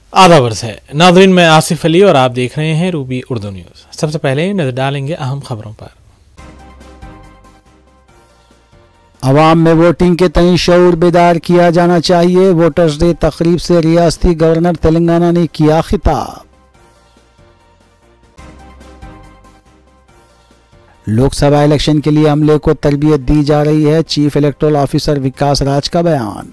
आधा वर्ष है। नाज़रीन, मैं आसिफ अली और आप देख रहे हैं रूबी उर्दू न्यूज़। सबसे पहले नजर डालेंगे अहम खबरों पर। अवाम में वोटिंग के तय शऊर बेदार किया जाना चाहिए। वोटर्स डे तकरीब से रियासती गवर्नर तेलंगाना ने किया खिताब। लोकसभा इलेक्शन के लिए अमले को तरबियत दी जा रही है। Chief electoral officer Vikas Raj का बयान।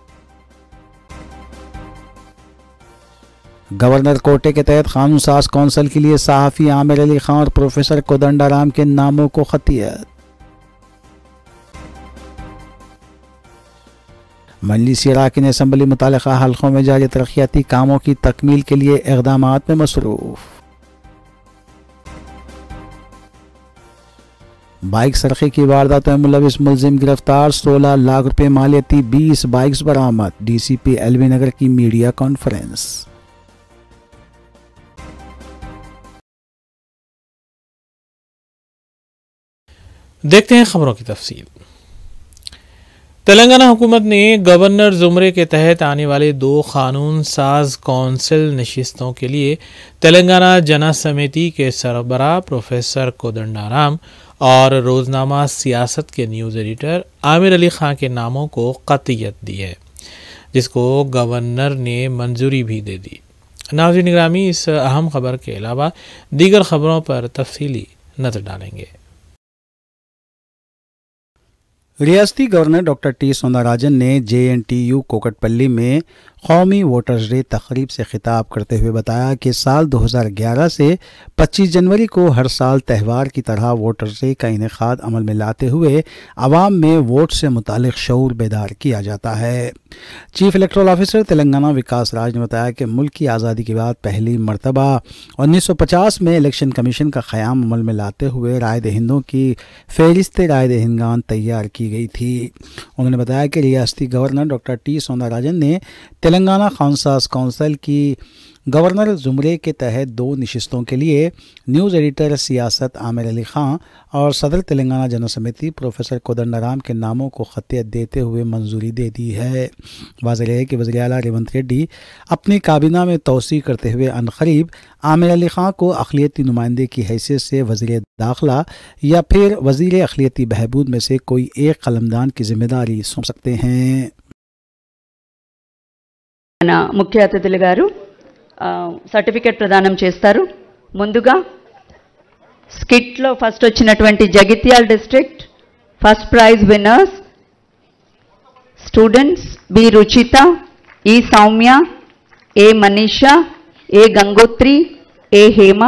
गवर्नर कोटे के तहत कानून साज कौंसिल के लिए सहाफ़ी आमिर अली खान और प्रोफेसर कोदंडाराम के नामों को खतियत। मजलिस अराकीन असम्बली मुतालिका हल्कों में जारी तरक्याती कामों की तकमील के लिए इक़दामात में मसरूफ़। बाइक सरखे की वारदात में मुलविस मुलजिम गिरफ्तार। 16 लाख रुपए मालियती 20 बाइक्स बरामद। डीसीपी एलबी नगर की मीडिया कॉन्फ्रेंस। देखते हैं खबरों की तफसील। तेलंगाना हुकूमत ने गवर्नर जुमरे के तहत आने वाले 2 कानून साज कौंसिल नशिस्तों के लिए तेलंगाना जना समिति के सरबराह प्रोफेसर कोदंडाराम और रोजनामा सियासत के न्यूज़ एडिटर आमिर अली खां के नामों को कतियत दी है, जिसको गवर्नर ने मंजूरी भी दे दी। नाज़रीन निगरामी, इस अहम खबर के अलावा दीगर खबरों पर तफसीली नजर डालेंगे। रियासती गवर्नर डॉक्टर टी सौंदरराजन ने JNTU कोकटपल्ली में कौमी वोटर्स डे तकरीब से खिताब करते हुए बताया कि साल 2011 से 25 जनवरी को हर साल त्यौहार की तरह वोटर्स डे का इनेकाद अमल में लाते हुए आवाम में वोट से मुतालिक शऊर बेदार किया जाता है। Chief electoral officer Telangana Vikas Raj ने बताया कि मुल्क की आज़ादी के बाद पहली मरतबा 1950 में इलेक्शन कमीशन का क़याम अमल में लाते हुए राय दहिंदों की फहरिस्त राय दहिंदगान तैयार की गई थी। उन्होंने बताया कि रियासती गवर्नर डॉक्टर टी सौंदरराजन ने तेलंगाना कानून साज कौंसिल की गवर्नर जुमरे के तहत 2 नशिस्तों के लिए न्यूज़ एडिटर सियासत आमिर अली खां और सदर तेलंगाना जन समिति प्रोफेसर कोदंडाराम के नामों को खतियत देते हुए मंजूरी दे दी है। वाज़ेह है कि वज़ीर आला रेवंत रेड्डी अपनी काबीना में तोसी करते हुए अनकरीब आमिर अली खां को अक़लियती नुमाइंदे की हैसियत से वज़ीर दाखिला या फिर वज़ीर अक़लियती बहबूद में से कोई एक कलमदान की जिम्मेदारी सौंप सकते हैं। मुख्य अतिथुలు గారు సర్టిఫికెట్ ప్రదానం చేస్తారు। ముందుగా స్కిట్ లో ఫస్ట్ వచ్చినటువంటి Jagtial district first prize winners students B Ruchitha, E Soumya, A Manisha, A Gangotri, A Hema.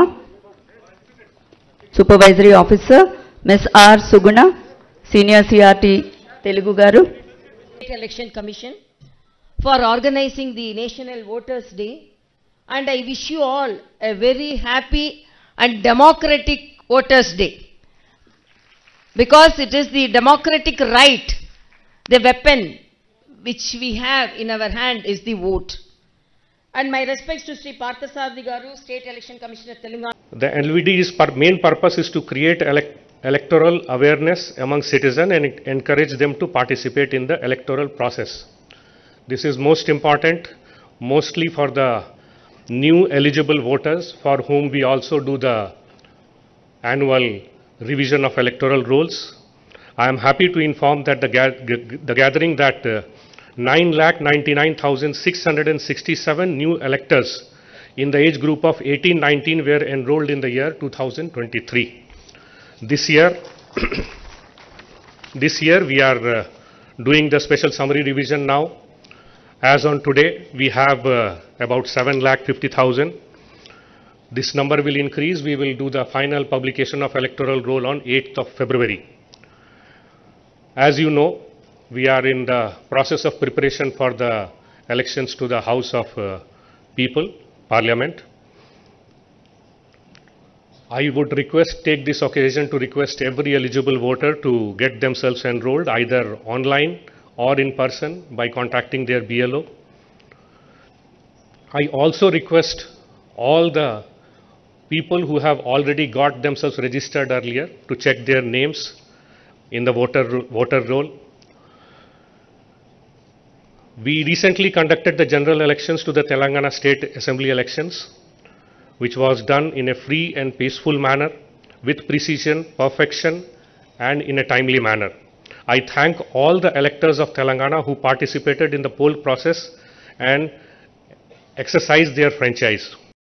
Supervisory officer miss R Suguna, senior CRT Telugu గారు। Election commission for organizing the National Voters Day, and I wish you all a very happy and democratic Voters Day, because it is the democratic right, the weapon which we have in our hand is the vote. And my respects to Sri Parthasarathi Garu, State Election Commissioner Telangana. The LVD's main purpose is to create electoral awareness among citizens and encourage them to participate in the electoral process. This is most important, mostly for the new eligible voters, for whom we also do the annual revision of electoral rolls. I am happy to inform that the gathering that 9,99,667 new electors in the age group of 18-19 were enrolled in the year 2023. This year we are doing the special summary revision now. As on today, we have about 7,50,000. This number will increase. We will do the final publication of electoral roll on 8th of February. As you know, we are in the process of preparation for the elections to the House of People, Parliament. I would take this occasion to request every eligible voter to get themselves enrolled either online or in person by contacting their BLO. I also request all the people who have already got themselves registered earlier to check their names in the voter roll. We recently conducted the general elections to the Telangana State Assembly elections, which was done in a free and peaceful manner, with precision, perfection, and in a timely manner. I thank all the electors of Telangana who participated in the poll process and exercised their franchise.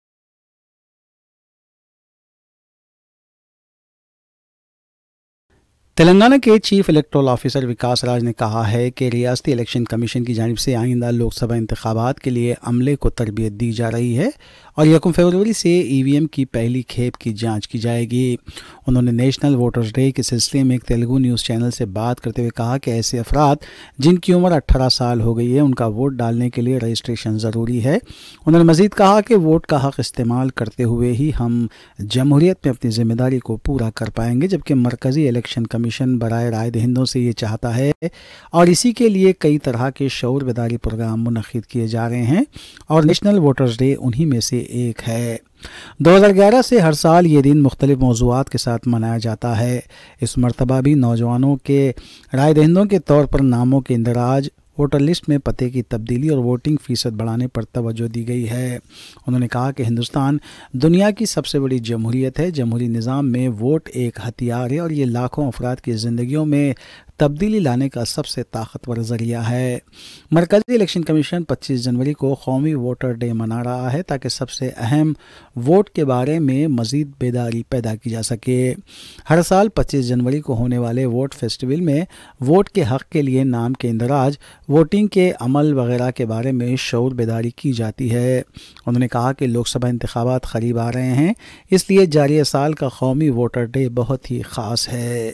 Telangana के chief electoral officer Vikas Raj ने कहा है कि रियासती election commission की जानिब से आइंदा लोकसभा इंतखाबात के लिए अमले को तरबियत दी जा रही है और 1 फरवरी से ईवीएम की पहली खेप की जांच की जाएगी। उन्होंने नेशनल वोटर्स डे के सिलसिले में एक तेलुगु न्यूज़ चैनल से बात करते हुए कहा कि ऐसे अफराद जिनकी उम्र 18 साल हो गई है उनका वोट डालने के लिए रजिस्ट्रेशन ज़रूरी है। उन्होंने मज़ीद कहा कि वोट का हक़ इस्तेमाल करते हुए ही हम जमहूरियत में अपनी ज़िम्मेदारी को पूरा कर पाएंगे, जबकि मरकज़ी इलेक्शन कमीशन बराए राय दहिंदों से ये चाहता है और इसी के लिए कई तरह के शऊर बेदारी प्रोग्राम मुनक़िद किए जा रहे हैं और नेशनल वोटर्स डे उन्हीं में से एक है। 2011 से हर साल ये दिन मुख्तलिफ मौज़ूआत के साथ मनाया जाता है। इस मरतबा भी नौजवानों के राय दहिंदों के तौर पर नामों के इंदराज, वोटर लिस्ट में पते की तब्दीली और वोटिंग फ़ीसद बढ़ाने पर तवज्जो दी गई है। उन्होंने कहा कि हिंदुस्तान दुनिया की सबसे बड़ी जमहूरियत है। जमहूरी निज़ाम में वोट एक हथियार है और ये लाखों अफराद की ज़िंदगियों में तब्दीली लाने का सबसे ताकतवर ज़रिया है। मरकज़ी इलेक्शन कमीशन 25 जनवरी को कौमी वोटर डे मना रहा है ताकि सबसे अहम वोट के बारे में मज़ीद बेदारी पैदा की जा सके। हर साल 25 जनवरी को होने वाले वोट फेस्टिवल में वोट के हक़ के लिए नाम के इंदराज, वोटिंग के अमल वगैरह के बारे में शऊर बेदारी की जाती है। उन्होंने कहा कि लोकसभा इंतखाबात क़रीब आ रहे हैं, इसलिए जारी साल का कौमी वोटर डे बहुत ही ख़ास है।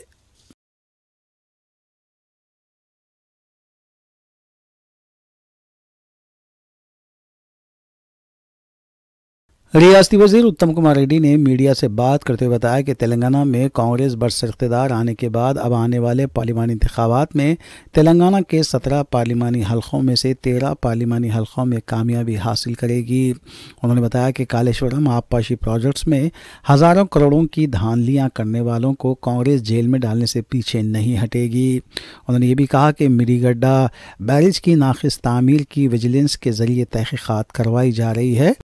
रियासती वज़ीर उत्तम कुमार रेड्डी ने मीडिया से बात करते हुए बताया कि तेलंगाना में कांग्रेस बरसख्तियार आने के बाद अब आने वाले पार्लिमानी इंतखाबात में तेलंगाना के 17 पार्लिमानी हलकों में से 13 पार्लिमानी हलकों में कामयाबी हासिल करेगी। उन्होंने बताया कि कालेश्वरम आबपाशी प्रोजेक्ट्स में हज़ारों करोड़ों की धांधलियाँ करने वालों को कांग्रेस जेल में डालने से पीछे नहीं हटेगी। उन्होंने ये भी कहा कि मिरीगड्डा बैरेज की नाक़िस तामीर की विजिलेंस के ज़रिए तहक़ीक़ात करवाई जा रही है।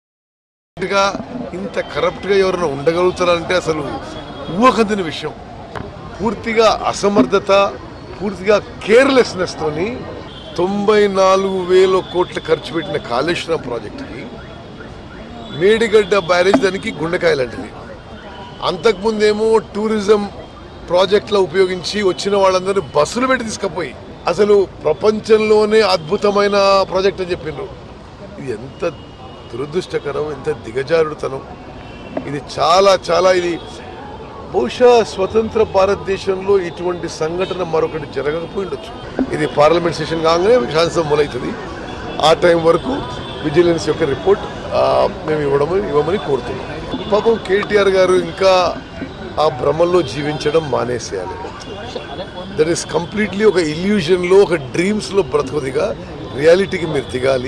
ఇంత కరప్ట్గా ఎవరైనా ఉండగలుగుతారంటే అసలు ఊహకందని విషయం. పూర్తిగా అసమర్థత, పూర్తిగా కేర్లెస్నెస్ తోని 94,000 కోట్లు ఖర్చు పెట్టిన కాళేశ్వరం ప్రాజెక్టుకి మేడిగడ్డ బ్యారేజ్ దానికి గుండెకాయ లాంటిది. అంతకుముందేమో టూరిజం ప్రాజెక్టులో ఉపయోగించి వచ్చిన వాళ్ళందరూ బస్సులు పెట్టి తీసుకుపోయి అసలు ప్రపంచంలోనే అద్భుతమైన ప్రాజెక్ట్ అని చెప్పిండ్రు. ఇది ఎంత దురదృష్టకరం, ఎంత దిగజారుడుతనం. ఇది చాలా చాలా ఇది బహుశా స్వతంత్ర భారతదేశంలో ఇటువంటి సంఘటన మరొకటి జరగకపోయిండొచ్చు. ఇది పార్లమెంట్ సెషన్ కాగానే శాసనసభ మొదలవుతుంది. ఆ టైం వరకు విజిలెన్స్ యొక్క రిపోర్ట్ మేము ఇవ్వమని కోరుతున్నాం. పాపం కేటీఆర్ గారు ఇంకా ఆ భ్రమల్లో జీవించడం మానేసేయాలి. దట్ ఈస్ కంప్లీట్లీ ఒక ఇల్యూజన్లో, ఒక డ్రీమ్స్లో బ్రతుకుదిగా రియాలిటీకి మీరు దిగాలి.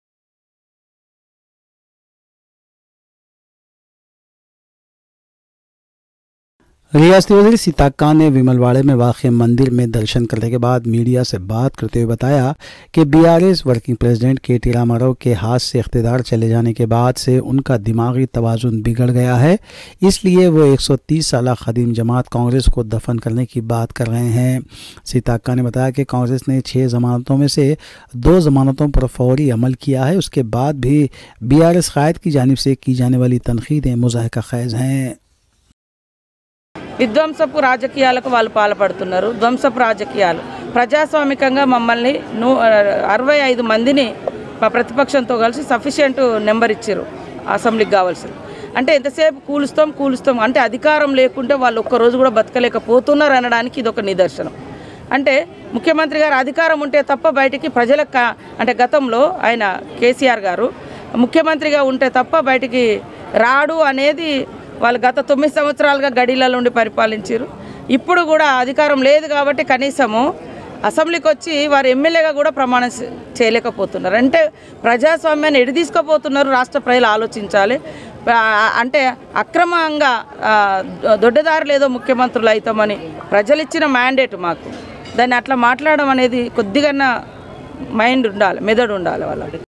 रियासती वज़ीर सीताक्का ने विमलवाड़े में वाक़ मंदिर में दर्शन करने के बाद मीडिया से बात करते हुए बताया कि BRS working president K T. Ramarao के हाथ से इख्तिदार चले जाने के बाद से उनका दिमागी तवाज़ुन बिगड़ गया है, इसलिए वो 130 साल क़दीम जमात कांग्रेस को दफन करने की बात कर रहे हैं। सीताक्का ने बताया कि कांग्रेस ने 6 ज़मानतों में से 2 ज़मानतों पर फौरी अमल किया है, उसके बाद भी बीआरएस क़ायद की जानिब से की जाने वाली तनक़ीदें मुज़ाहिका ख़ैज़ हैं। విధ్వంసపు రాజకీయాలకు వాళ్ళు పాల్పడుతున్నారు. ధ్వంసపు రాజకీయాలు ప్రజాస్వామికంగా మమ్మల్ని 65 మందిని ప్రతిపక్షంతో కలిసి సఫిషియెంట్ నెంబర్ ఇచ్చారు అసెంబ్లీకి కావాల్సింది. అంటే ఎంతసేపు కూలుస్తాం అంటే అధికారం లేకుంటే వాళ్ళు ఒక్కరోజు కూడా బతకలేకపోతున్నారు అనడానికి ఇది ఒక నిదర్శనం. అంటే ముఖ్యమంత్రి గారు అధికారం ఉంటే తప్ప బయటికి ప్రజలకు అంటే గతంలో ఆయన కేసీఆర్ గారు ముఖ్యమంత్రిగా ఉంటే తప్ప బయటికి రాడు అనేది వాళ్ళు గత 9 సంవత్సరాలుగా గడిలలో ఉండి పరిపాలించారు. ఇప్పుడు కూడా అధికారం లేదు కాబట్టి కనీసము అసెంబ్లీకి వచ్చి వారు ఎమ్మెల్యేగా కూడా ప్రమాణం చేయలేకపోతున్నారు. అంటే ప్రజాస్వామ్యాన్ని ఎడి తీసుకుపోతున్నారు. రాష్ట్ర ప్రజలు ఆలోచించాలి. అంటే అక్రమంగా దొడ్డదారులు ఏదో ముఖ్యమంత్రులు అవుతామని ప్రజలు ఇచ్చిన మ్యాండేట్ మాకు, దాన్ని అట్లా మాట్లాడడం అనేది కొద్దిగా మైండ్ ఉండాలి, మెదడు ఉండాలి వాళ్ళకి.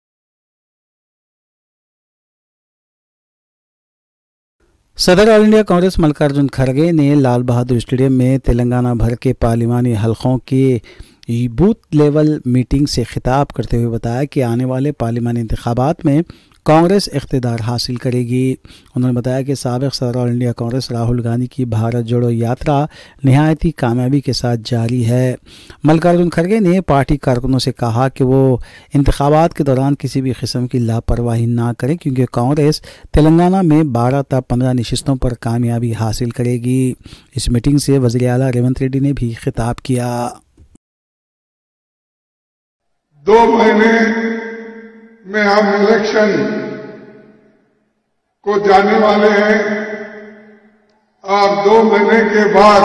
सदर ऑल इंडिया कांग्रेस मल्लिकार्जुन खड़गे ने लाल बहादुर स्टेडियम में तेलंगाना भर के पार्लिमानी हलकों के बूथ लेवल मीटिंग से खिताब करते हुए बताया कि आने वाले पार्लिमानी इंतखाबात में कांग्रेस इख्तिदार हासिल करेगी. उन्होंने बताया कि साबिक़ सदर ऑल इंडिया कांग्रेस राहुल गांधी की भारत जोड़ो यात्रा नहायती कामयाबी के साथ जारी है. मल्लिकार्जुन खड़गे ने पार्टी कारकुनों से कहा कि वो इंतखाबात के दौरान किसी भी किस्म की लापरवाही ना करें, क्योंकि कांग्रेस तेलंगाना में 12 था 15 नशिस्तों पर कामयाबी हासिल करेगी. इस मीटिंग से वज़ीर आला रेवंत रेड्डी ने भी खिताब किया. 2 महीने में हम इलेक्शन को जाने वाले हैं और 2 महीने के बाद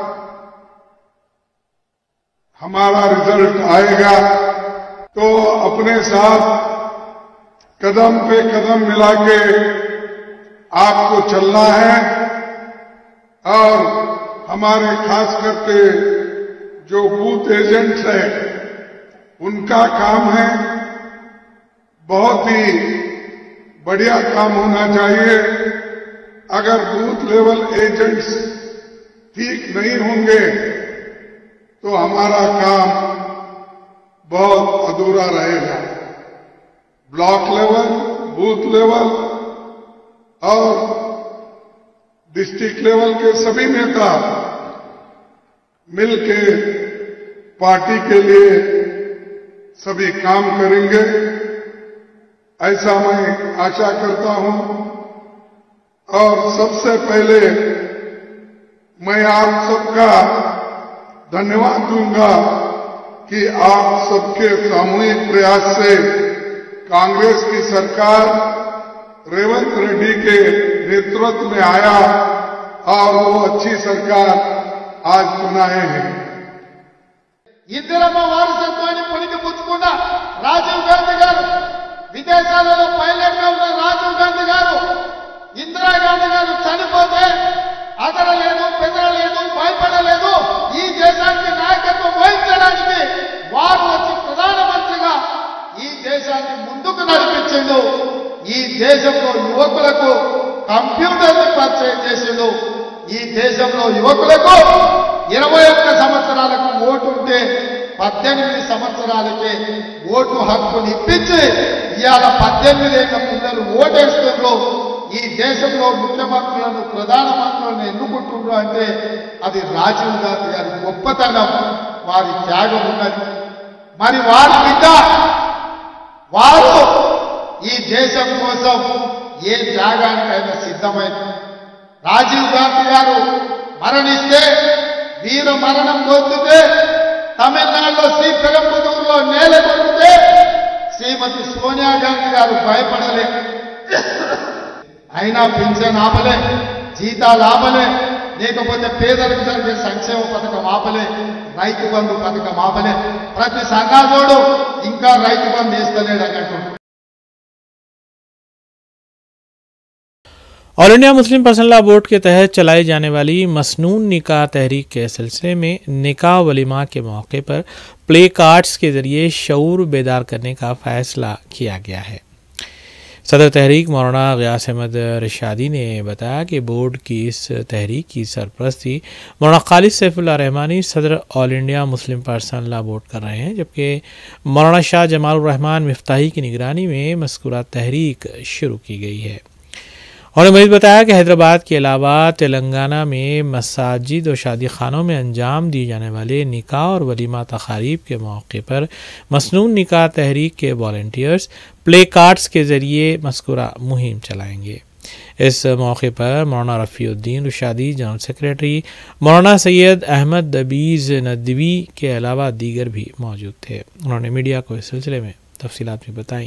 हमारा रिजल्ट आएगा. तो अपने साथ कदम पे कदम मिला के आपको चलना है और हमारे खास करके जो बूथ एजेंट्स हैं उनका काम है, बहुत ही बढ़िया काम होना चाहिए. अगर बूथ लेवल एजेंट्स ठीक नहीं होंगे तो हमारा काम बहुत अधूरा रहेगा. ब्लॉक लेवल, बूथ लेवल और डिस्ट्रिक्ट लेवल के सभी नेता मिलके पार्टी के लिए सभी काम करेंगे, ऐसा मैं आशा करता हूं. और सबसे पहले मैं आप सबका धन्यवाद दूंगा कि आप सबके सामूहिक प्रयास से कांग्रेस की सरकार रेवंत रेड्डी के नेतृत्व में आया और वो अच्छी सरकार आज बनाए हैं. ఇందిరమ్మ వారసత్వాన్ని పుణికిపుచ్చుకున్న రాజీవ్ గాంధీ గారు, విదేశాలలో పైలట్ గా ఉన్న రాజీవ్ గాంధీ గారు, ఇందిరాగాంధీ గారు చనిపోతే అదరలేదు, బెదరలేదు, భయపడలేదు. ఈ దేశానికి నాయకత్వం వహించడానికి వారు వచ్చి ప్రధానమంత్రిగా ఈ దేశాన్ని ముందుకు నడిపించిండు. ఈ దేశంలో యువకులకు కంప్యూటర్ని పరిచయం చేసిండు. ఈ దేశంలో యువకులకు 21 సంవత్సరాలకు ఓటు ఉంటే 18 సంవత్సరాలకే ఓటు హక్కుని ఇప్పించి ఇవాళ 18 ఏళ్ల పిల్లలు ఓటేస్తున్నారు. ఈ దేశంలో ముఖ్యమంత్రులను, ప్రధానమంత్రులను ఎన్నుకుంటున్నారు అంటే అది రాజీవ్ గాంధీ గారి గొప్పతనం, వారి త్యాగం ఉన్నది. మరి వారి బిడ్డ వారు ఈ దేశం కోసం ఏ త్యాగానికైనా సిద్ధమైంది. రాజీవ్ గాంధీ గారు మరణిస్తే, వీర మరణం పొందితే, తమిళనాడులో శ్రీపెరంబదూరులో నేల కొడితే శ్రీమతి సోనియా గాంధీ గారు భయపడలే. అయినా పింఛన్ ఆపలే, జీతాలు ఆపలే, లేకపోతే పేదలకు జరిగే సంక్షేమ పథకం ఆపలే, రైతు బంధు పథకం ఆపలే. ప్రతి సంఘాజోడు ఇంకా రైతు బంధు వేస్తలేడు అన్నట్టు. All India Muslim personal law board के तहत चलाई जाने वाली मसनून निकाह तहरीक के सिलसिले में निकाह वलीमा के मौके पर प्ले कार्ड्स के जरिए शऊर बेदार करने का फैसला किया गया है. सदर तहरीक मौलाना गियास अहमद रिशादी ने बताया कि बोर्ड की इस तहरीक की सरपरस्ती मौलाना खालिद सैफुल्लाह रहमानी सदर all India Muslim personal law board कर रहे हैं, जबकि मौलाना शाह जमाल रहमान मिफ्ताही की निगरानी में मज़कूरा तहरीक शुरू की गई है. उन्होंने मज़ीद बताया कि हैदराबाद के अलावा तेलंगाना में मसाजिद और शादी खानों में अंजाम दिए जाने वाले निकाह और वलीमा तकारीब के मौके पर मसनून निकाह तहरीक के वॉलंटियर्स प्ले कार्ड्स के ज़रिए मज़कूरा मुहिम चलाएंगे. इस मौके पर मौलाना रफ़ीउद्दीन रुशादी, जनरल सेक्रेटरी मौलाना सैयद अहमद दबीज़ नदवी के अलावा दीगर भी मौजूद थे. उन्होंने मीडिया को इस सिलसिले में तफसीलात भी बताईं.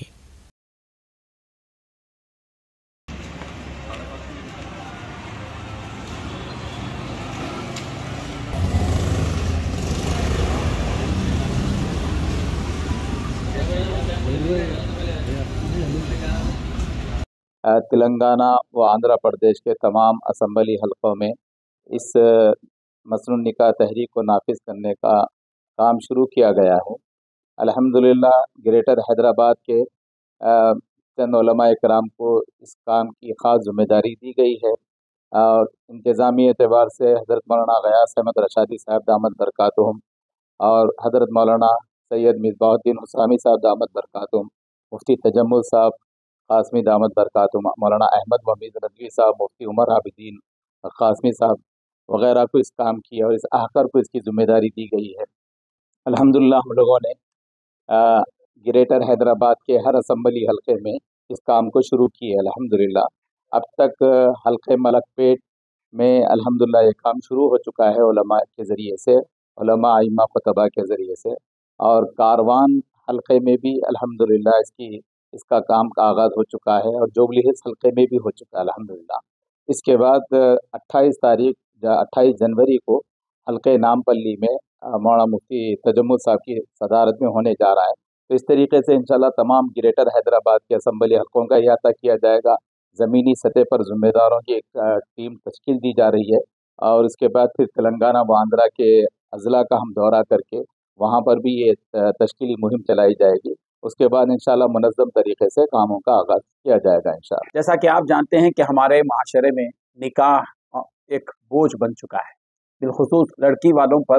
तेलंगाना व आंध्र प्रदेश के तमाम असम्बली हलकों में इस मसनून निकाह तहरीक को नाफिज करने का काम शुरू किया गया है. अल्हम्दुलिल्लाह ग्रेटर हैदराबाद के चंद उलमा इकराम को इस काम की ख़ास ज़िम्मेदारी दी गई है और इंतज़ामी एतबार से हज़रत मौलाना गयास अहमद रशादी साहब दामद बरकातुहुम और हज़रत मौलाना सैयद मिसबाहुद्दीन हुसामी साहब दामद बरकातुहुम, मुफ्ती तजम्मुल साहब क़ासमी दामद बरकातुहुम, मौलाना अहमद मोमीद रज़वी साहब, मुफ्ती उमर आबिदीन क़ासमी साहब वग़ैरह को इस काम की और इस आहकर को इसकी ज़िम्मेदारी दी गई है। अल्हम्दुलिल्लाह हम लोगों ने ग्रेटर हैदराबाद के हर असम्बली हलके में इस काम को शुरू किया है अल्हम्दुलिल्लाह। अब तक हलके मलकपेट में अल्हम्दुलिल्लाह ये काम शुरू हो चुका है उलमा के ज़रिए से, उलमा आइम्मा खुतबा के ज़रिए से, और कारवान हलके में भी अल्हम्दुलिल्लाह इसका काम का आगाज़ हो चुका है और जोबली हिल्स हलके में भी हो चुका है अल्हम्दुलिल्लाह। इसके बाद 28 जनवरी को हलके नामपल्ली में मौलाना मुफ्ती तजम्मुल साहब की सदारत में होने जा रहा है। तो इस तरीके से इंशाल्लाह तमाम ग्रेटर हैदराबाद के असम्बली हलकों का अहाता किया जाएगा। ज़मीनी सतह पर ज़िम्मेदारों की एक टीम तश्कील दी जा रही है और उसके बाद फिर तेलंगाना व आंध्रा के अज़ला का हम दौरा करके वहाँ पर भी ये तश्कीली मुहिम चलाई जाएगी। उसके बाद इंशाल्लाह मुनज़्ज़म तरीके से कामों का आगाज़ किया जाएगा इंशाल्लाह। जैसा कि आप जानते हैं कि हमारे माशरे में निकाह एक बोझ बन चुका है, बिलखुसूस लड़की वालों पर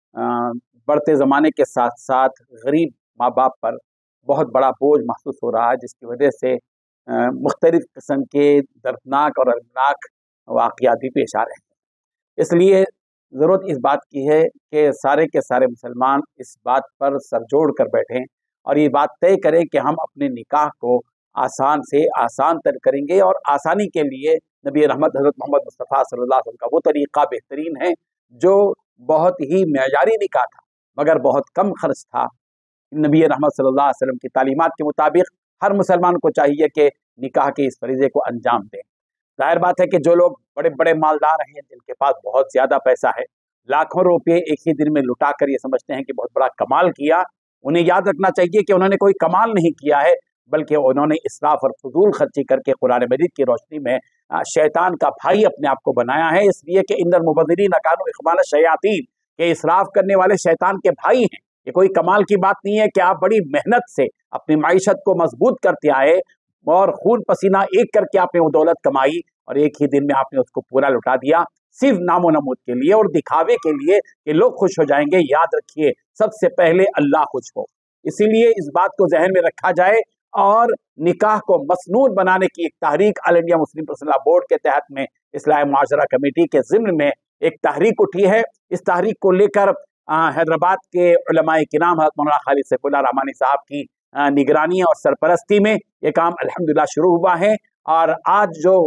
बढ़ते ज़माने के साथ साथ गरीब माँ बाप पर बहुत बड़ा बोझ महसूस हो रहा है, जिसकी वजह से मुख्तलिफ़ किस्म के दर्दनाक और अलनाक वाक़यात भी पेश आ रहे हैं। इसलिए ज़रूरत इस बात की है कि सारे के सारे मुसलमान इस बात पर सर जोड़ कर बैठें और ये बात तय करें कि हम अपने निकाह को आसान से आसान तर करेंगे और आसानी के लिए नबी रहमत हज़रत मोहम्मद मुस्तफ़ा सल्लल्लाहु अलैहि वसल्लम का वो तरीक़ा बेहतरीन है जो बहुत ही मेयारी निकाह था मगर बहुत कम खर्च था। नबी रहमत सल्लल्लाहु अलैहि वसल्लम की तालीमात के मुताबिक हर मुसलमान को चाहिए कि निकाह के इस फरीज़े को अंजाम दें। ज़ाहिर बात है कि जो लोग बड़े बड़े मालदार हैं, जिनके पास बहुत ज़्यादा पैसा है, लाखों रुपये एक ही दिन में लुटा कर ये समझते हैं कि बहुत बड़ा कमाल किया, उन्हें याद रखना चाहिए कि उन्होंने कोई कमाल नहीं किया है, बल्कि उन्होंने इसराफ और फजूल खर्ची करके कुरान मजीद की रोशनी में शैतान का भाई अपने आप को बनाया है। इसलिए कि इन्नल मुबज़्ज़िरीन कानू इख्वान शयातीन, के इसराफ करने वाले शैतान के भाई हैं। ये कोई कमाल की बात नहीं है कि आप बड़ी मेहनत से अपनी माइशत को मजबूत करते आए और खून पसीना एक करके आपने वो दौलत कमाई और एक ही दिन में आपने उसको पूरा लुटा दिया, सिर्फ नामो नमूद के लिए और दिखावे के लिए कि लोग खुश हो जाएंगे। याद रखिए, सबसे पहले अल्लाह खुश हो। इसीलिए इस बात को जहन में रखा जाए और निकाह को मसनून बनाने की एक तहरीक all India Muslim personal board के तहत में इस्लाह मुआशरा कमेटी के ज़िम्न में एक तहरीक उठी है। इस तहरीक को लेकर हैदराबाद के उलमाए किराम हज़रत मौलाना खालिद सैफुल्लाह रहमानी साहब की निगरानी और सरपरस्ती में ये काम अल्हम्दुलिल्लाह शुरू हुआ है। और आज जो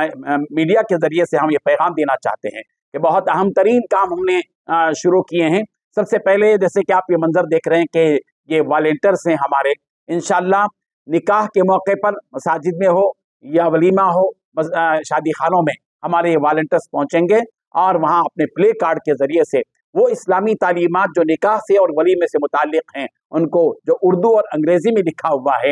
मीडिया के ज़रिए से हम ये पैगाम देना चाहते हैं कि बहुत अहम तरीन काम हमने शुरू किए हैं। सबसे पहले जैसे कि आप ये मंजर देख रहे हैं कि ये वॉलेंटियर्स हैं हमारे, इंशाल्लाह निकाह के मौके पर मसाजिद में हो या वलीमा हो, शादी खानों में हमारे ये वॉलेंटियर्स पहुँचेंगे और वहाँ अपने प्ले कार्ड के ज़रिए से वो इस्लामी तालीमात जो निकाह से और वलीमे से मुताल्लिक़ हैं, उनको जो उर्दू और अंग्रेज़ी में लिखा हुआ है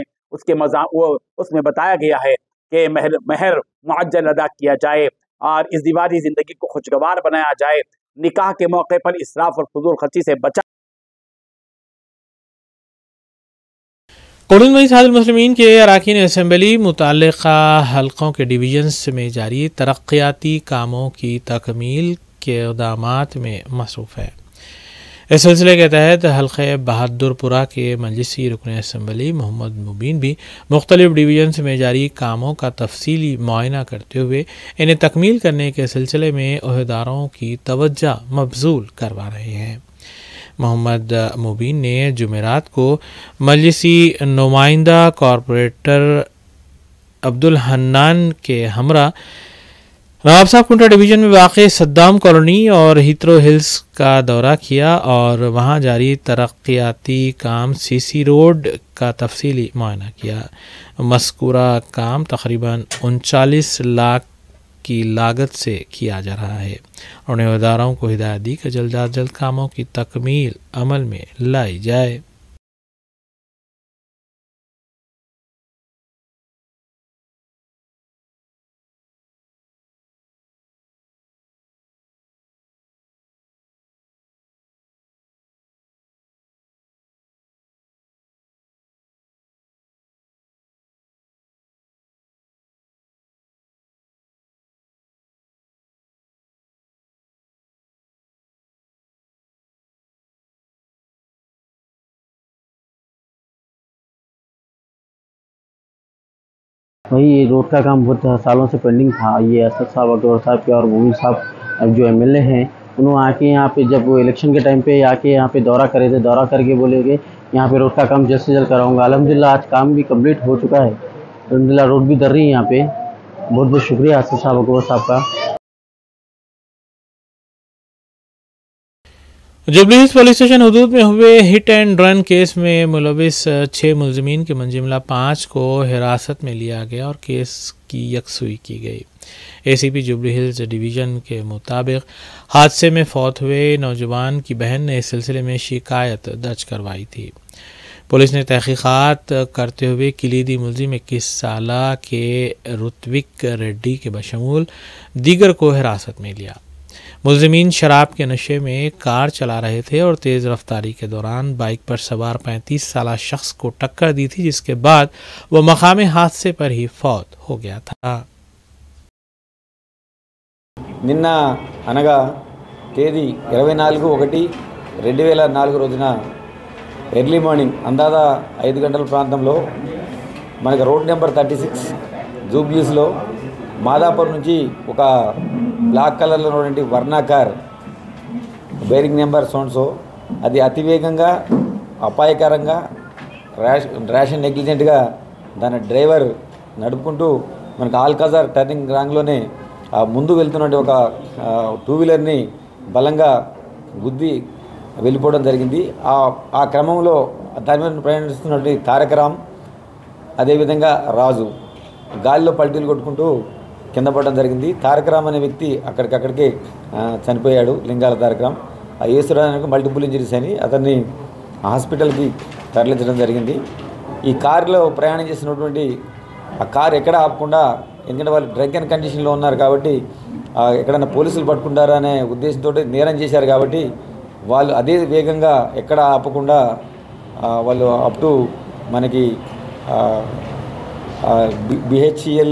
उसमें बताया गया है कि महर मुअज्जल अदा किया जाए और इस दीवारी ज़िंदगी को खुशगवार बनाया जाए। निकाह के मौके पर इसराफ और फजूल खर्ची से बचा। कोडन मई सादुल मुस्लिमीन के अरकान असम्बली मुतल्लिक़ा हलक़ों के डिवीजन्स में जारी तरक्याती कामों की तकमील के इक़दामात में मसरूफ़ है। इस सिलसिले के तहत हल्क़े बहादुरपुरा के मजलिसी रुकन असम्बली मोहम्मद मुबीन भी मुख्तलिफ़ डिवीजन्स में जारी कामों का तफसीली मुआयना करते हुए इन्हें तकमील करने के सिलसिले में अहदेदारों की तवज्जो मबजूल करवा रहे हैं। मोहम्मद मुबीन ने जुमेरात को मजलिसी नुमाइंदा कॉरपोरेटर अब्दुल हन्नान के हमरा नवाब साहब कुंटा डिवीज़न में वाक़ सद्दाम कॉलोनी और हीथ्रो हिल्स का दौरा किया और वहां जारी तरक्याती काम सीसी रोड का तफसीली मुआयना किया। मज़कूरा काम तकरीबन 39 लाख की लागत से किया जा रहा है। उन्होंने अहदेदारों को हिदायत दी कि जल्द अज जल्द कामों की तकमील अमल में लाई जाए। वही ये रोड का काम बहुत सालों से पेंडिंग था। ये असद साहब अकबर साहब के और मोमिन साहब जो एमएलए हैं, उन्होंने आके यहाँ पे जब वो इलेक्शन के टाइम पे आके यहाँ पे दौरा करे थे, दौरा करके बोले कि यहाँ पे रोड का काम जल्द से जल्द कराऊंगा। अल्हम्दुलिल्लाह आज काम भी कंप्लीट हो चुका है। अल्हम्दुलिल्लाह रोड भी दर रही है यहाँ पे। बहुत बहुत शुक्रिया असद साहब अकबर साहब का। जुबली हिल्स पुलिस स्टेशन हदूद में हुए हिट एंड रन केस में मुलविस 6 मुलजमीन के मंजिमला 5 को हिरासत में लिया गया और केस की यकसुई की गई। एसीपी जुबली हिल्स डिवीज़न के मुताबिक हादसे में फौत हुए नौजवान की बहन ने इस सिलसिले में शिकायत दर्ज करवाई थी। पुलिस ने तहकीकात करते हुए किलीदी मुलजिम 21 साला के ऋत्विक रेड्डी के बशमूल दीगर को हिरासत में लिया। मुलजिमीन शराब के नशे में कार चला रहे थे और तेज़ रफ्तारी के दौरान बाइक पर सवार 35 साला शख्स को टक्कर दी थी, जिसके बाद वह मकाम हादसे पर ही फौत हो गया था। నిన్న అనగా తేదీ 24/1/2004 రోజున ఎర్లీ మార్నింగ్ అందాదా 5 గంటల ప్రాంతంలో మనకి రోడ్ నెంబర్ 36 జూబ్లీస్లో మాదాపూర్ నుంచి ఒక బ్లాక్ కలర్లో ఉన్నటువంటి వర్నా కార్ బేరింగ్ నెంబర్ సోన్సో అది అతివేగంగా అపాయకరంగా ర్యాష్ అండ్ నెగ్లిజెంట్గా దాని డ్రైవర్ నడుపుకుంటూ మనకు ఆల్కాజార్ టర్నింగ్ రాంగ్లోనే ముందు వెళ్తున్నటువంటి ఒక 2 వీలర్ని బలంగా గుద్ది వెళ్ళిపోవడం జరిగింది. ఆ క్రమంలో దాని మీద ప్రయాణిస్తున్నటువంటి తారకరామ్ అదేవిధంగా రాజు గాలిలో పల్టీలు కొట్టుకుంటూ కింద పడడం జరిగింది. తారకరామ్ అనే వ్యక్తి అక్కడికక్కడికే చనిపోయాడు. లింగాల తారకరామ్. ఆ యేసురానికి మల్టిపుల్ ఇంజరీస్ అని అతన్ని హాస్పిటల్కి తరలించడం జరిగింది. ఈ కారులో ప్రయాణం చేసినటువంటి ఆ కారు ఎక్కడ ఆపకుండా, ఎందుకంటే వాళ్ళు డ్రంక్ అండ్ కండిషన్లో ఉన్నారు కాబట్టి ఎక్కడైనా పోలీసులు పట్టుకుంటారా అనే ఉద్దేశంతో నేరం చేశారు కాబట్టి వాళ్ళు అదే వేగంగా ఎక్కడ ఆపకుండా వాళ్ళు అప్ టు మనకి బిహెచ్ఈఎల్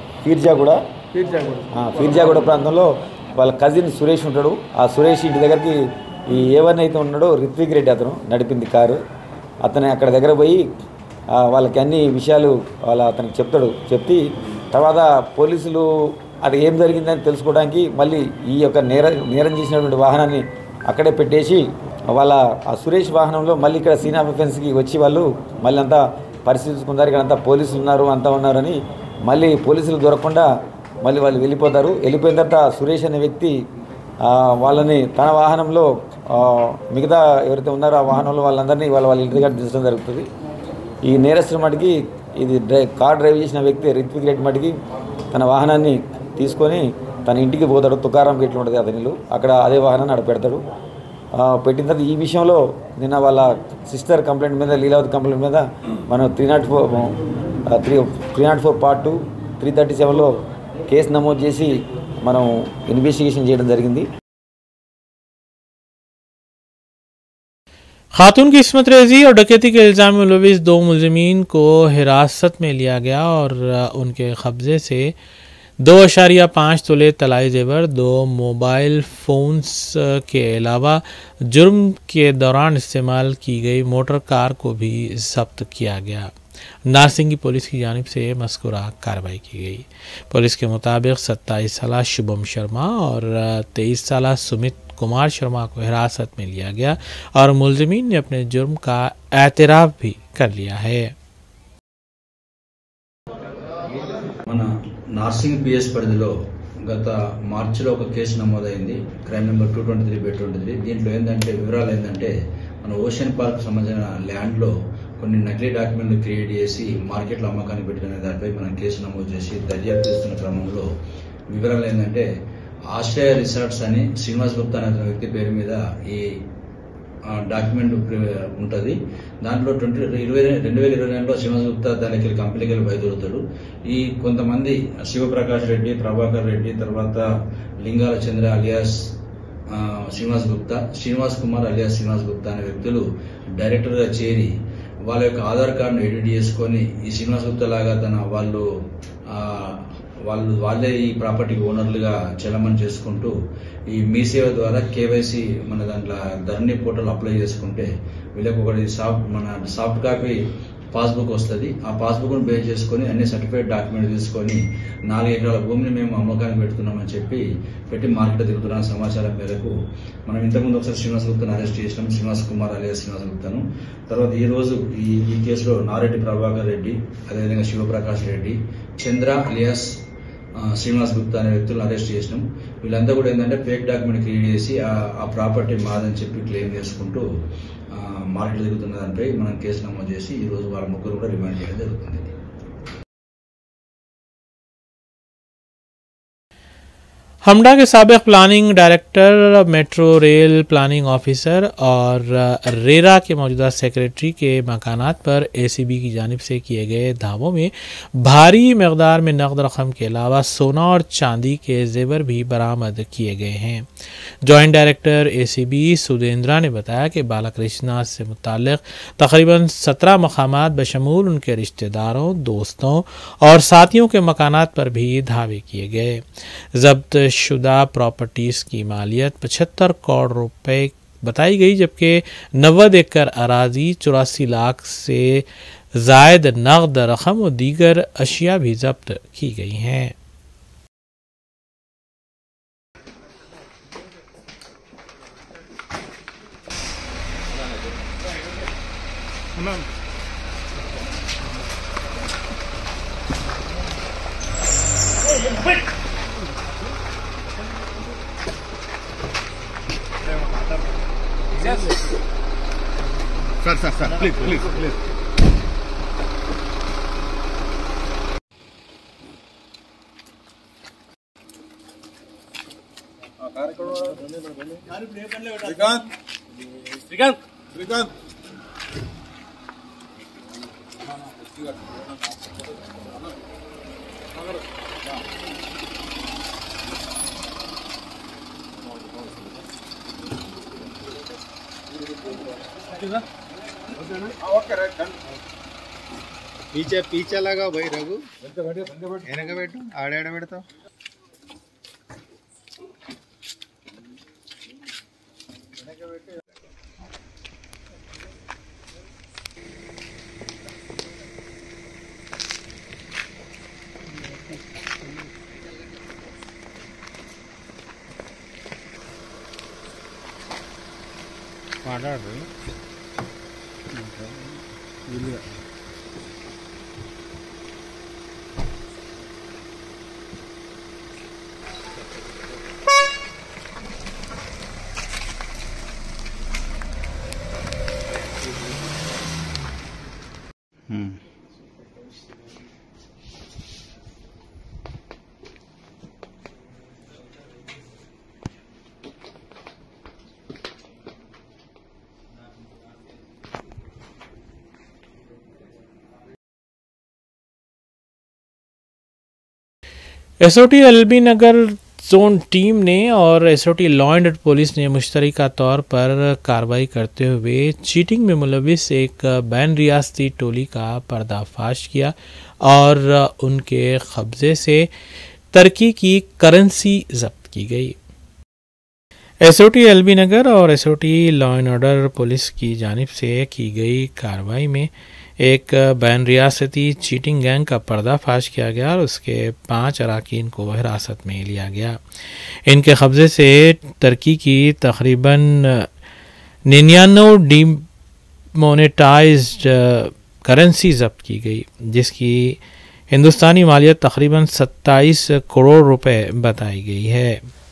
ఫీర్జాగూడ ప్రాంతంలో వాళ్ళ కజిన్ సురేష్ ఉంటాడు. ఆ సురేష్ ఇంటి దగ్గరికి ఈ ఏవన్ అయితే ఉన్నాడో రిత్విక్ రెడ్డి అతను నడిపింది కారు. అతను అక్కడ దగ్గర పోయి వాళ్ళకి అన్ని విషయాలు అతనికి చెప్తాడు. చెప్పి తర్వాత పోలీసులు అది ఏం జరిగిందని తెలుసుకోవడానికి మళ్ళీ ఈ యొక్క నేరం చేసినటువంటి వాహనాన్ని అక్కడే పెట్టేసి వాళ్ళ ఆ సురేష్ వాహనంలో మళ్ళీ ఇక్కడ సీన్ ఆఫ్ అఫెన్స్కి వచ్చి వాళ్ళు మళ్ళీ అంతా పరిశీలించుకున్నారు. ఇక్కడ అంతా పోలీసులు ఉన్నారు, అంతా ఉన్నారని మళ్ళీ పోలీసులు దొరకకుండా మళ్ళీ వాళ్ళు వెళ్ళిపోతారు. వెళ్ళిపోయిన తర్వాత సురేష్ అనే వ్యక్తి వాళ్ళని తన వాహనంలో మిగతా ఎవరైతే ఉన్నారో ఆ వాహనంలో వాళ్ళందరినీ వాళ్ళ ఇంటి దగ్గర దించడం జరుగుతుంది. ఈ నేరస్తుల మటుకి ఇది కార్ డ్రైవ్ చేసిన వ్యక్తి రిత్విక్ రెడ్డి మటుకి తన వాహనాన్ని తీసుకొని తన ఇంటికి పోతాడు. తుకారాం గేట్లు ఉంటుంది అతనిలో, అక్కడ అదే వాహనాన్ని అడపెడతాడు. పెట్టిన తర్వాత ఈ విషయంలో నిన్న వాళ్ళ సిస్టర్ కంప్లైంట్ మీద, లీలావతి కంప్లైంట్ మీద మనం 304 పార్ట్ 2 337లో కేసు నమోదు చేసి మనం ఇన్వెస్టిగేషన్ చేయడం జరిగింది. खातून की इस्मत रेजी और डकैती के इल्ज़ाम में मुलविस 2 मुलजिमीन को हिरासत में लिया गया और उनके कब्ज़े से 2.5 तोले तलाई जेवर, 2 मोबाइल फ़ोन्स के अलावा जुर्म के दौरान इस्तेमाल की गई मोटर कार को भी जब्त किया गया। नारसिंगी पुलिस की जानिब से मज़कूरा कार्रवाई की गई। पुलिस के मुताबिक 27 साला शुभम शर्मा और 23 साला सुमित कुमार शर्मा को हिरासत में लिया गया और मुलजिमीन ने अपने जुर्म का एतराफ़ भी कर लिया है। మన నార్సింగ్ పిఎస్ పరిధిలో గత మార్చిలో ఒక కేసు నమోదైంది, క్రైమ్ నెంబర్ 223/23. దీంట్లో ఏంటంటే వివరాలు ఏంటంటే మన ఓషన్ పార్క్ సంబంధించిన ల్యాండ్లో కొన్ని నకిలీ డాక్యుమెంట్లు క్రియేట్ చేసి మార్కెట్లో అమ్మకానికి పెట్టిన దానిపై మనం కేసు నమోదు చేసి దర్యాప్తు చేస్తున్న క్రమంలో వివరాలు ఏంటంటే ఆశ్రయ రిసార్ట్స్ అని శ్రీనివాస్ గుప్తా అనే వ్యక్తి పేరు మీద ఈ డాక్యుమెంట్ ఉంటుంది. దాంట్లో 2029లో శ్రీనివాస్ గుప్తా దానికి కంపెనీకి వెళ్ళి బయలుదేరుతాడు. ఈ కొంతమంది శివప్రకాష్ రెడ్డి, ప్రభాకర్ రెడ్డి, తర్వాత లింగాల చంద్ర అలియాస్ శ్రీనివాస్ కుమార్ అలియాస్ శ్రీనివాస్ గుప్తా అనే వ్యక్తులు డైరెక్టర్గా చేరి వాళ్ళ యొక్క ఆధార్ కార్డును ఎడిట్ చేసుకొని ఈ శ్రీనివాస్ గుప్తా లాగా వాళ్ళే ఈ ప్రాపర్టీకి ఓనర్లుగా చలమని చేసుకుంటూ ఈ మీ సేవ ద్వారా కేవైసీ మన దాంట్లో ధరణి పోర్టల్ అప్లై చేసుకుంటే వీళ్ళకి ఒకటి సాఫ్ట్ కాపీ పాస్బుక్ వస్తుంది. ఆ పాస్బుక్ను బేస్ చేసుకొని అన్ని సర్టిఫైడ్ డాక్యుమెంట్ తీసుకొని 4 ఎకరాల భూమిని మేము అమ్మకానికి పెడుతున్నామని చెప్పి పెట్టి మార్కెట్ తిరుగుతున్న సమాచారం మేరకు మనం ఇంతకుముందు ఒకసారి శ్రీనివాస్ గుప్తాను అరెస్ట్ చేసినాం. శ్రీనివాస్ కుమార్ అలియాస్ శ్రీనివాస్ గుప్తాను. తర్వాత ఈ రోజు ఈ కేసులో నారెడ్డి ప్రభాకర్ రెడ్డి, అదేవిధంగా శివప్రకాష్ రెడ్డి, చంద్ర అలియాస్ శ్రీనివాస్ గుప్తా అనే వ్యక్తులను అరెస్ట్ చేసినాం. వీళ్ళంతా కూడా ఏంటంటే ఫేక్ డాక్యుమెంట్ క్రియేట్ చేసి ఆ ప్రాపర్టీ మాదని చెప్పి క్లెయిమ్ చేసుకుంటూ మార్కెట్ జరుగుతున్న దానిపై మనం కేసు నమోదు చేసి ఈ రోజు వాళ్ళ ముగ్గురు కూడా రిమాండ్ చేయడం జరుగుతుంది. हमडा के साबिक planning director, metro rail planning officer और रेरा के मौजूदा सेक्रेटरी के मकानात पर एसीबी की जानिब से किए गए धावों में भारी मकदार में नकद रकम के अलावा सोना और चांदी के जेवर भी बरामद किए गए हैं। जॉइंट डायरेक्टर एसीबी सुदेंद्रा ने बताया कि बालाकृष्णा से मुताल्लिक तकरीबन 17 मकामात बशमूल उनके रिश्तेदारों, दोस्तों और साथियों के मकानात पर भी धावे किए गए। जब्त शुदा प्रॉपर्टीज़ की मालियत 75 करोड़ रुपए बताई गई, जबकि 90 एकड़ अराजी, 84 लाख से जायद नकद रकम और दीगर अशिया भी जब्त की गई हैं। Sir, please. Srikanth. पीछे लगा भाई रघु వెనక పెట్టు ఆడ పెడతావు మాట్లాడు SOT LB Nagar zone team ने और SOT law and order police ने मुश्तरका तौर पर कार्रवाई करते हुए चीटिंग में मुलविस एक बैन रियासती टोली का पर्दाफाश किया और उनके कब्जे से तुर्की की करेंसी जब्त की गई। एसओटी एलबी नगर और SOT law and order police की जानिब से की गई कार्रवाई में एक बैन रियासती चीटिंग गैंग का पर्दाफाश किया गया और उसके 5 अराकीन को हिरासत में लिया गया। इनके कब्जे से तुर्की की तकरीबन 99 डिमोनेटाइज्ड करेंसी जब्त की गई, जिसकी हिंदुस्तानी मालियत तकरीबन 27 करोड़ रुपए बताई गई है।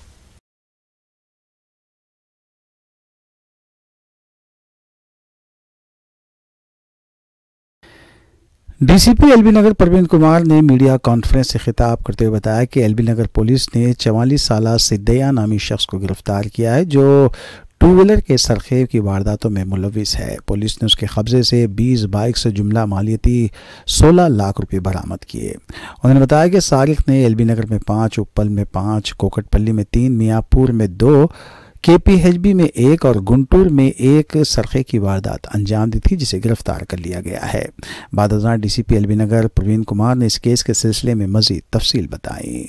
डीसीपी एलबी नगर प्रवीण कुमार ने मीडिया कॉन्फ्रेंस से खिताब करते हुए बताया कि एलबी नगर पुलिस ने 44 साला सिद्दया नामी शख्स को गिरफ्तार किया है, जो टू व्हीलर के सरखेब की वारदातों में मुलविस है। पुलिस ने उसके कब्जे से 20 बाइक से जुमला मालियती 16 लाख रुपए बरामद किए। उन्होंने बताया कि सारिक ने एलबी नगर में 5, उप्पल में 5, कोकटपल्ली में 3, मियाँपुर में 2, केपीएचबी में 1 और गुंटूर में 1 सरखे की वारदात अंजाम दी थी, जिसे गिरफ्तार कर लिया गया है। बादशाह डीसीपी एलबी नगर प्रवीण कुमार ने इस केस के सिलसिले में मजीद तफसील बताई।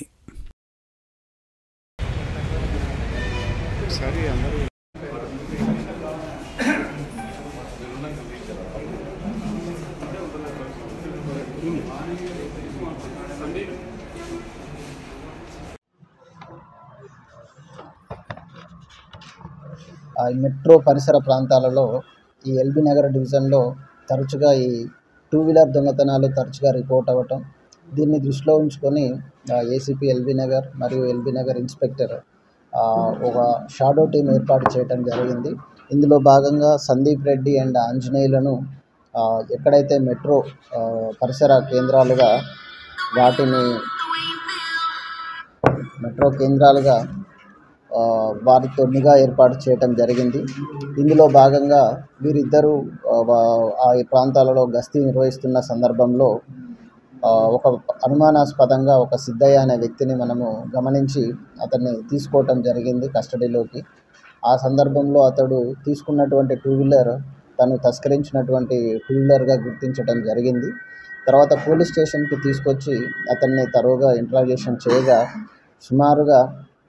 మెట్రో పరిసర ప్రాంతాలలో ఈ ఎల్బీ నగర్ డివిజన్లో తరచుగా ఈ 2 వీలర్ దొంగతనాలు తరచుగా రిపోర్ట్ అవ్వటం, దీన్ని దృష్టిలో ఉంచుకొని ఏసీపీ ఎల్బీ నగర్ మరియు ఎల్బీ నగర్ ఇన్స్పెక్టర్ ఒక షాడో టీం ఏర్పాటు చేయడం జరిగింది. ఇందులో భాగంగా సందీప్ రెడ్డి అండ్ ఆంజనేయులను ఎక్కడైతే మెట్రో పరిసర కేంద్రాలుగా వారితో నిఘా ఏర్పాటు చేయటం జరిగింది. ఇందులో భాగంగా వీరిద్దరూ ఆ ప్రాంతాలలో గస్తీ నిర్వహిస్తున్న సందర్భంలో ఒక అనుమానాస్పదంగా ఒక సిద్ధయ్య అనే వ్యక్తిని మనము గమనించి అతన్ని తీసుకోవటం జరిగింది కస్టడీలోకి. ఆ సందర్భంలో అతడు తీసుకున్నటువంటి 2 వీలర్ తను తస్కరించినటువంటి 2 వీలర్గా గుర్తించడం జరిగింది. తర్వాత పోలీస్ స్టేషన్కి తీసుకొచ్చి అతన్ని తరోగా ఇంట్రాగేషన్ చేయగా సుమారుగా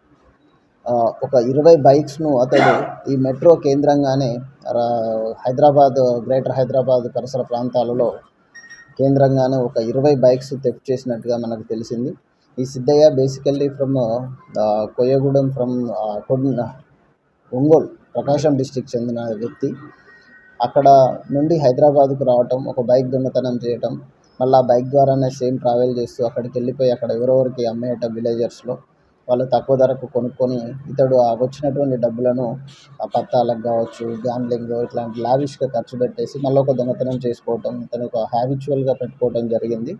ఒక 20 బైక్స్ను అతడు ఈ మెట్రో కేంద్రంగానే హైదరాబాద్ గ్రేటర్ హైదరాబాద్ పరిసర ప్రాంతాలలో కేంద్రంగానే ఒక 20 బైక్స్ థెఫ్ట్ చేసినట్టుగా మనకు తెలిసింది. ఈ Siddaiah basically from Koyyagudem from Ongole Prakasam district చెందిన వ్యక్తి. అక్కడ నుండి హైదరాబాద్కు రావటం, ఒక బైక్ దొంగతనం చేయటం, మళ్ళీ ఆ బైక్ ద్వారానే సేమ్ ట్రావెల్ చేస్తూ అక్కడికి వెళ్ళిపోయి అక్కడ ఎవరెవరికి అమ్మేయటం విలేజర్స్లో. వాళ్ళు తక్కువ ధరకు కొనుక్కొని ఇతడు వచ్చినటువంటి డబ్బులను పత్తాలకు కావచ్చు, గ్యాంబ్లింగ్ ఇట్లాంటి లావిష్గా ఖర్చు పెట్టేసి మళ్ళీ ఒక దొంగతనం చేసుకోవటం ఇతను ఒక హ్యాబిచువల్గా పెట్టుకోవటం జరిగింది.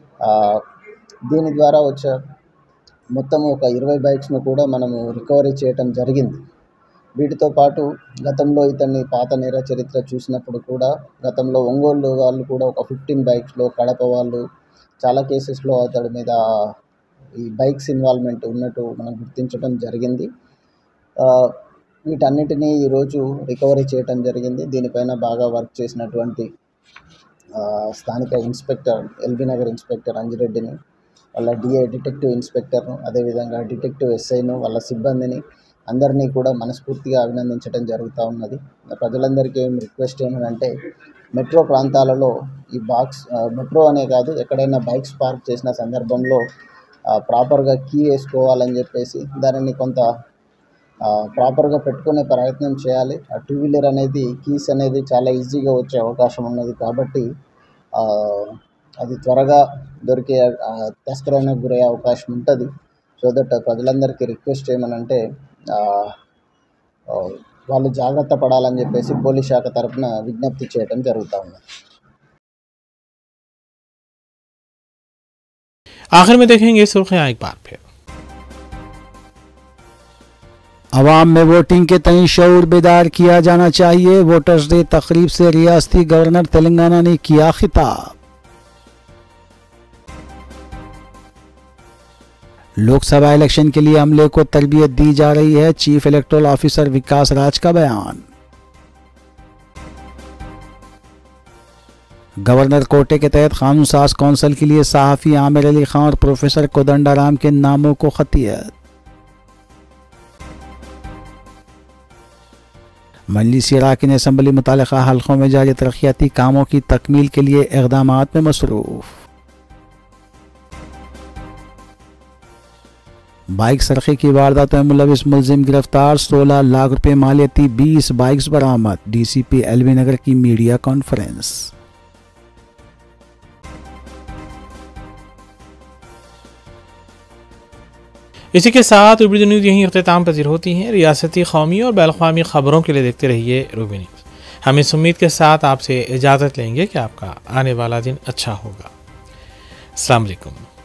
దీని ద్వారా వచ్చే మొత్తం ఒక 20 బైక్స్ను కూడా మనము రికవరీ చేయటం జరిగింది. వీటితో పాటు గతంలో ఇతన్ని పాత నేర చరిత్ర చూసినప్పుడు కూడా గతంలో ఒంగోలు వాళ్ళు కూడా ఒక 15 బైక్స్లో, కడప వాళ్ళు చాలా కేసెస్లో అతడి మీద ఈ బైక్స్ ఇన్వాల్వ్మెంట్ ఉన్నట్టు మనం గుర్తించడం జరిగింది. వీటన్నిటినీ ఈరోజు రికవరీ చేయటం జరిగింది. దీనిపైన బాగా వర్క్ చేసినటువంటి స్థానిక ఇన్స్పెక్టర్ ఎల్బీ నగర్ ఇన్స్పెక్టర్ అంజిరెడ్డిని, వాళ్ళ డిటెక్టివ్ ఇన్స్పెక్టర్ను, అదేవిధంగా డిటెక్టివ్ ఎస్ఐను, వాళ్ళ సిబ్బందిని అందరినీ కూడా మనస్ఫూర్తిగా అభినందించడం జరుగుతూ ఉన్నది. ప్రజలందరికీ రిక్వెస్ట్ ఏమంటే మెట్రో ప్రాంతాలలో ఈ మెట్రో అనే కాదు ఎక్కడైనా బైక్స్ పార్క్ చేసిన సందర్భంలో ప్రాపర్గా కీ వేసుకోవాలని చెప్పేసి దానిని కొంత ప్రాపర్గా పెట్టుకునే ప్రయత్నం చేయాలి. ఆ 2 వీలర్ అనేది కీస్ అనేది చాలా ఈజీగా వచ్చే అవకాశం ఉన్నది కాబట్టి అది త్వరగా దొరికే తస్కరణకు గురయ్యే అవకాశం ఉంటుంది. సో దట్ ప్రజలందరికీ రిక్వెస్ట్ ఏమనంటే వాళ్ళు జాగ్రత్త పడాలని చెప్పేసి పోలీస్ శాఖ తరఫున విజ్ఞప్తి చేయడం జరుగుతూ ఉంది. आखिर में देखेंगे सुर्खियां एक बार फिर। अवाम में वोटिंग के तय शऊर बेदार किया जाना चाहिए, वोटर्स डे तकरीब से रियासती गवर्नर तेलंगाना ने किया खिताब। लोकसभा इलेक्शन के लिए अमले को तरबियत दी जा रही है, chief electoral officer Vikas Raj का बयान। गवर्नर कोटे के तहत कानून साज कौंसिल के लिए सहाफ़ी आमिर अली खान और प्रोफेसर कोदंडाराम के नामों को खतियत। मजलिस अराकीन असम्बली मुतालिका हल्कों में जारी तरक्याती कामों की तकमील के लिए इक़दामात में मसरूफ़। बाइक सरक़ी की वारदातों में मुलविस मुलजिम गिरफ्तार, 16 लाख रुपए मालियती 20 बाइक्स बरामद। डीसीपी एलबी नगर की मीडिया कॉन्फ्रेंस। इसी के साथ रूबी न्यूज़ यहीं अख्ताम पजीर होती हैं। रियासती, कौमी और बैनुल-अक़वामी ख़बरों के लिए देखते रहिए रूबी न्यूज़। हम इस उम्मीद के साथ आपसे इजाज़त लेंगे कि आपका आने वाला दिन अच्छा होगा। अस्सलाम वालेकुम।